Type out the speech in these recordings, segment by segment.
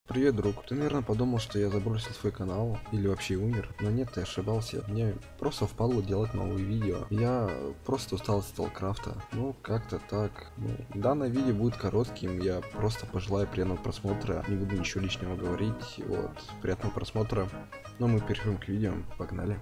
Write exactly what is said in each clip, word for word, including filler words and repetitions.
Привет, друг. Ты, наверное, подумал, что я забросил свой канал или вообще умер, но нет, ты ошибался. Мне просто впало делать новые видео. Я просто устал от Сталкрафта. Ну, как-то так. Ну, данное видео будет коротким, я просто пожелаю приятного просмотра. Не буду ничего лишнего говорить. Вот, приятного просмотра. Но мы перейдем к видео. Погнали.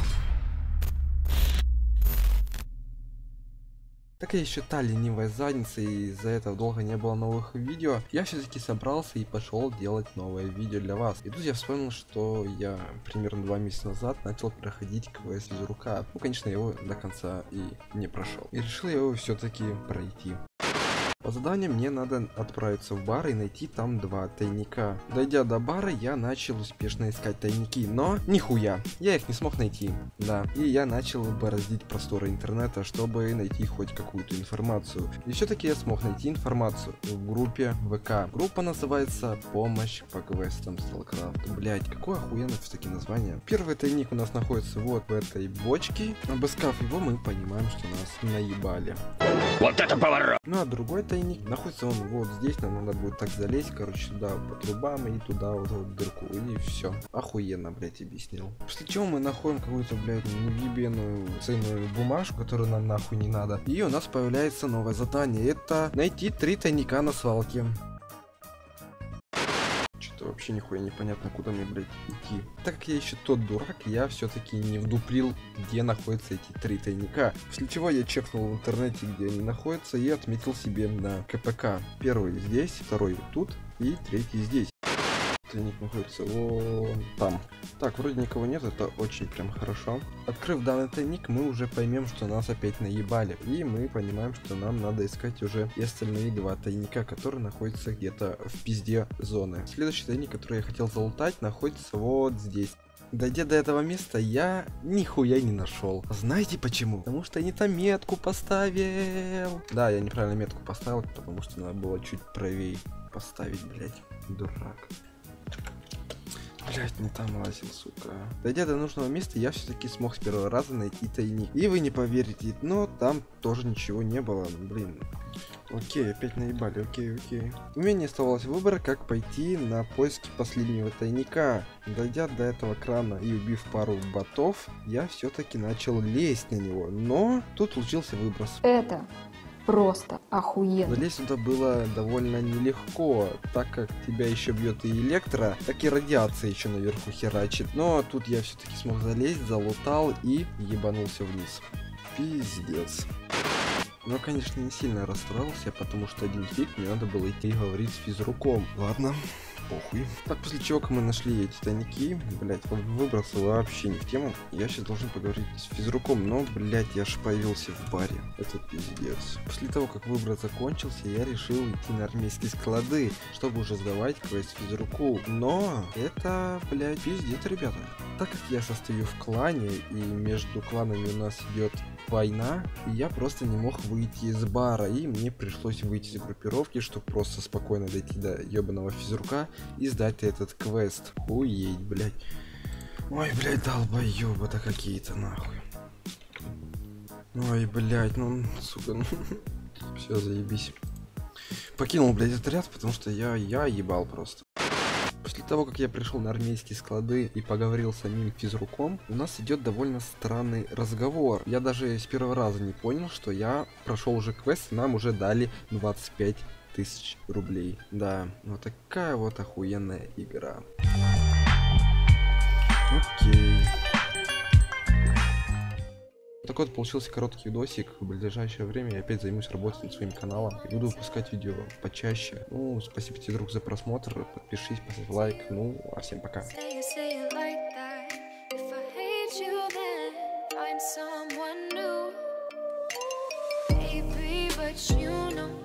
Так я считал ленивая задница, и из-за этого долго не было новых видео, я все-таки собрался и пошел делать новое видео для вас. И тут я вспомнил, что я примерно два месяца назад начал проходить квест из рука. Ну, конечно, я его до конца и не прошел. И решил я его все-таки пройти. По заданию мне надо отправиться в бар и найти там два тайника. Дойдя до бара, я начал успешно искать тайники, но нихуя, я их не смог найти. Да, и я начал бороздить просторы интернета, чтобы найти хоть какую-то информацию. И все-таки я смог найти информацию в группе ВК. Группа называется «Помощь по квестам Сталкрафт». Блять, какое охуенное все-таки название. Первый тайник у нас находится вот в этой бочке. Обыскав его, мы понимаем, что нас наебали. Вот это поворот! Ну а другой тайник находится он вот здесь, нам надо будет так залезть, короче, сюда по трубам и туда вот в дырку, и все. Охуенно, блять, объяснил. После чего мы находим какую-то, блять, невъебенную ценную бумажку, которую нам нахуй не надо. И у нас появляется новое задание. Это найти три тайника на свалке. Что-то вообще нихуя непонятно, куда мне, блять, идти. Так как я еще тот дурак, я все-таки не вдуплил, где находятся эти три тайника. После чего я чекнул в интернете, где они находятся, и отметил себе на КПК. Первый здесь, второй тут и третий здесь. Тайник находится вон там. Так, вроде никого нет, это очень прям хорошо. Открыв данный тайник, мы уже поймем, что нас опять наебали. И мы понимаем, что нам надо искать уже и остальные два тайника, которые находятся где-то в пизде зоны. Следующий тайник, который я хотел залутать, находится вот здесь. Дойдя до этого места, я нихуя не нашел. Знаете почему? Потому что я не там метку поставил. Да, я неправильно метку поставил, потому что надо было чуть правее поставить, блять. Дурак. Блять, не там лазил, сука. Дойдя до нужного места, я все-таки смог с первого раза найти тайник. И вы не поверите, но там тоже ничего не было, блин. Окей, опять наебали, окей, окей. У меня не оставалось выбора, как пойти на поиски последнего тайника. Дойдя до этого крана и убив пару ботов, я все-таки начал лезть на него, но тут случился выброс. Это просто охуенно. Залезть сюда было довольно нелегко, так как тебя еще бьет и электро, так и радиация еще наверху херачит. Но тут я все-таки смог залезть, залутал и ебанулся вниз. Пиздец. Но, конечно, не сильно расстроился, потому что один фиг мне надо было идти говорить с физруком. Ладно, похуй. Так, после чего мы нашли эти тайники, блять, выбрался вообще не в тему. Я сейчас должен поговорить с физруком, но, блять, я ж появился в баре. Это пиздец. После того, как выбор закончился, я решил идти на армейские склады, чтобы уже сдавать квест физруку. Но это, блять, пиздец, ребята. Так как я состою в клане, и между кланами у нас идет война, и я просто не мог выйти из бара, и мне пришлось выйти из группировки, чтобы просто спокойно дойти до ебаного физрука и сдать этот квест. Хуеть, блять. Ой, блять, долбоёбы-то какие-то, нахуй. Ой, блять, ну, сука, ну, все, заебись. Покинул, блять, отряд, потому что я, я ебал просто. После того, как я пришел на армейские склады и поговорил с самим физруком, у нас идет довольно странный разговор. Я даже с первого раза не понял, что я прошел уже квест, и нам уже дали двадцать пять тысяч рублей. Да, вот такая вот охуенная игра. Окей. Такой вот получился короткий видосик. В ближайшее время я опять займусь работой над своим каналом и буду выпускать видео почаще. Ну, спасибо тебе, друг, за просмотр. Подпишись, поставь лайк. Ну, а всем пока. Someone new, baby, but you know